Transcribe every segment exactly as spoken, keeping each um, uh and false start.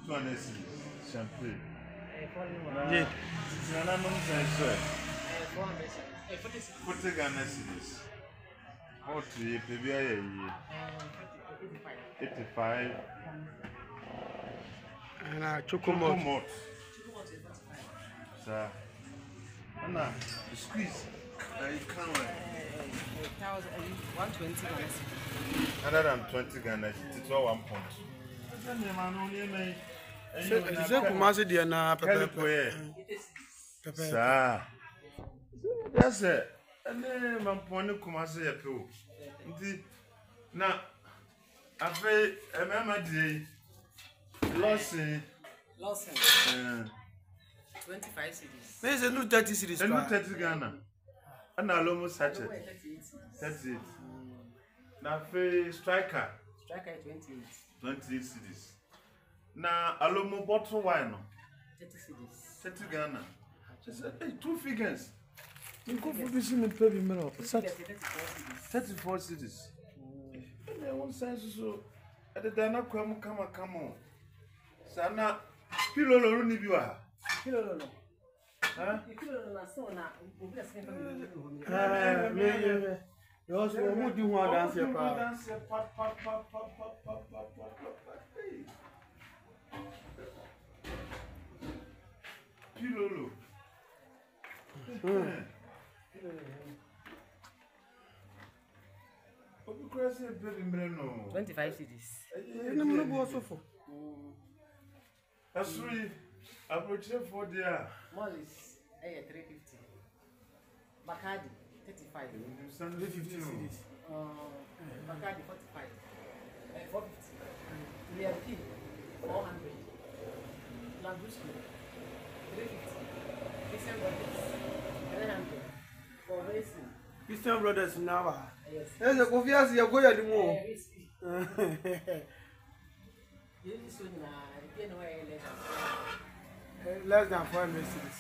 two hundred champagne. Yeah. Nana no say four hundred. Eh, forty. forty Ghana cedis. What you pay be a year? eighty-five. And I chocolate. Sir. Anna, squeeze. I can't wait. one twenty Ghana cedis. one hundred twenty Ghana cedis. It's all one point. Is that Kumasi Diana? Pepe. Sir. That's it. And then my point Kumasi Yapu. Now, I pay a memory. Lawson. Lawson. twenty-five cedis. There's a new thirty cedis. A new thirty Ghana. And I'll almost hatch it. thirty-eight. Now, pay striker. Striker twenty-eight. twenty-eight cedis. Now, I'll almost bottle wine. thirty cedis. thirty Ghana. Just hey, two figures. You go for this in the baby mirror. thirty-four cedis. I want sense so. At the Dana come, come, come on. Sana, Pillow Runibiwa. Pillow. Huh? Ah, yeah. You also who do want dance here, pa? Pillow. twenty-five cedis. That's three. I purchased for there. Mollis, eh, three fifty. Bacardi, thirty-five. three fifty cedis. Bacardi, forty-five. Eh, four fifty. V I P, four hundred. Lambrusco, three fifty. Christian Brothers, three hundred. For racing. Christian Brothers now. Yes. There's a coffee as you go at the more. Less than four hundred cedis.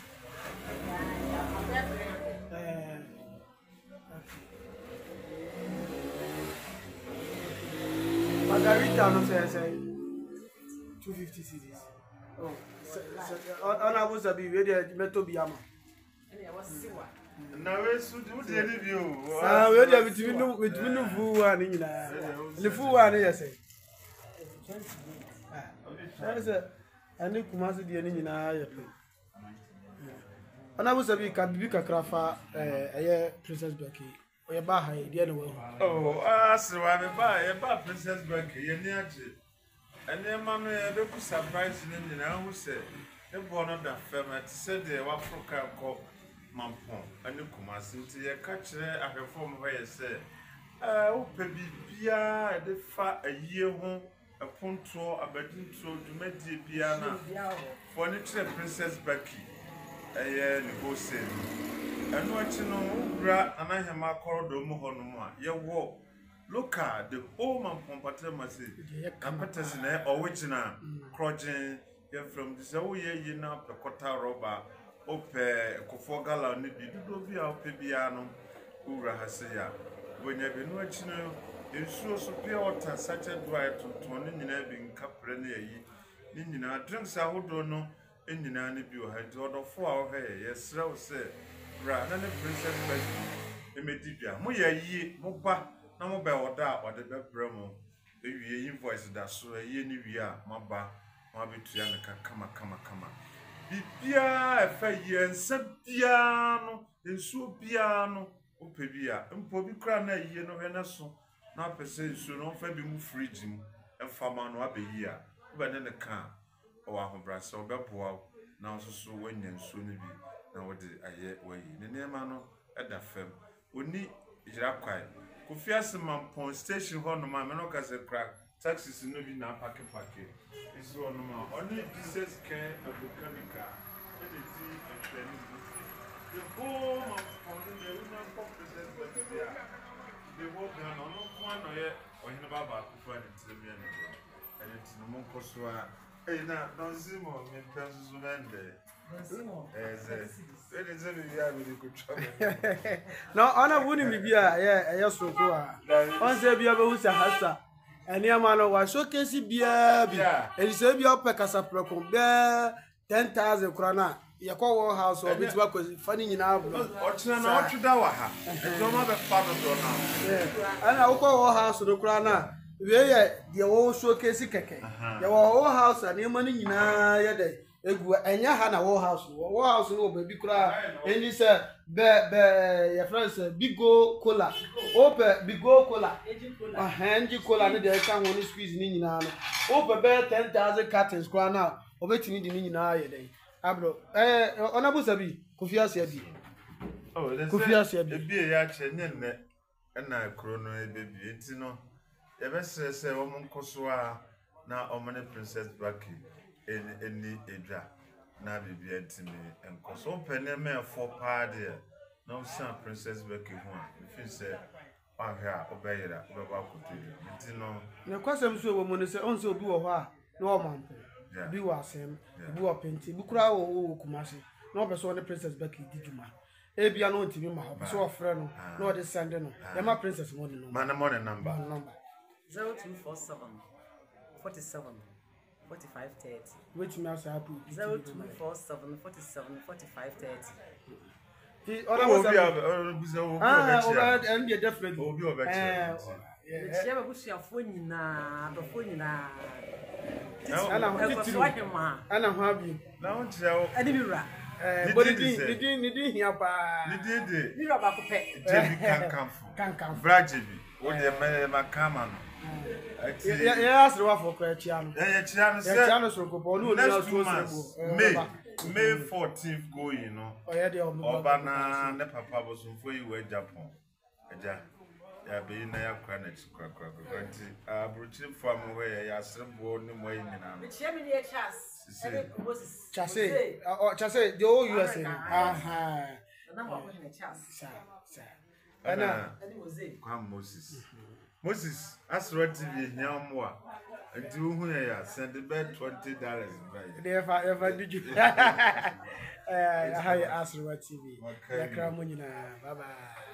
Margarita, no say, say two fifty cedis. Oh, on a was a be ready at Meto Biama. Now, where's the interview? Ah, we are between the fool and in the fool one, yes. That's a I need Kumasi the enemy in our play. And I was a big Crafa, a Princess Becky, or a Baha, the other way. Oh, ah, so I buy a bar, Princess Becky, and the and then, Mamma, I don't surprise in the now who said, the born of that firm had said they were from called Mampon, and the Kumasi to your catcher at her form where you said, oh, baby, Bia, the fat a year home. A punto, a bedroom to make the piano for the Princess Becky. A year ago, said, and watching no bra, and I have my corridor mohonoma. Your walk. Look at the home and pompatemasi, and Patterson, original, crotching, you're from this whole year, you know, the Cota robber, Ope, Cofogala, Nibi, do be our piano, Ura Hasea. When you've been watching. Ensure superior water such a dry to twenty in Caprene. Nina drinks a who don't know in the nanny view had order for our hair. Yes, so said, rather than a princess Becky. Emedibia, Moya ye, Mopa, no mobile or that or the Bremo. If you invoice that so a year new year, Maba, Mabitriana, come, come, come. Bibia, a fair year and said piano, and so piano, Opebia, and Poby Crana, ye no venaso. Now, per se, so no fabi mu fridge and farmer no abe here, but then the car or our brass or Bepua, now so when you soon be now what did I yet way in the name at the firm. We need Jacquai. Cofias man point station one of my menocas a crack, taxes in no be now packet packet. It's one of my only pieces care of the chemical, and the tea and planning. The whole of the woman possess but they are. They walk down on one or yet, or in the Baba, who find it to the men, and it's no more Cosua. Hey, now, don't see more in terms of Monday. As a it is a really good trouble. No, Anna wouldn't be a yes, so far. Once there be able to Hassa, Any man was showcase beer, beer, and you say be up a casaprocom bear ten thousand crana. You call house or which work was funny in our Ochina to Dawaha. And don't have a father now. And I call house of the crana. We are the old showcase keke. Your whole house and your money in a day. And ya had a whole house, whole house no baby cry. And he said, Be be your friends big go cola. Open big go cola. A hand you cola and they can only squeeze in now. Open bear ten thousand cartons crown now. Obey me in a day. Abro, eh, honorable Sabi, Kufia Sabi. Oh, that's Kufia Sabi. Be a yacht and I chrono baby. It's no. Ever says a woman Kosua now Omani Princess Becky in any Edra. Now be to me and Koso Peneme for party. No son Princess Becky one. If you say, I hear obey that, Baba could do. It's no. The question so woman is also do a while. No man. Be was him, be a painting, Bukra or Kumasi. No person the Princess Becky did you man. Ebi ano ntimi ma ho so ofre no no de send no e ma princess money no man money number number zero two four seven forty-seven forty-five thirty which me as happy zero two four seven forty-seven forty-five thirty the other was ah over and definitely obi obi eh the chair busuafo nyina abafo nyina ana ho titiri ana ho abi na ho kire ani biwra eh body di di di di hia pa di di di biwra ba ko pe jebi kankanfo kankanfo brajebi o de me makama no ya ya asre wa for kwa chia no ya chia no se ya chia no so ko bo no ni so so May May fourteenth going no o ya de oba na ne papa bo so fo yi we Japan eja ya be na ya kwa na chikwa kwa kwa nti abruchi fam we ya asrebo ni mo yi nyina no che me dey chas chase o chase the whole U S A aha na mo ko ni chas sa sa ana ani Moses kwa Moses Moses asro T V nyamwo a nti wo hu ya send be twenty dollars right dey fa ever did you eh hi asro T V ya kra mo nyina bye bye.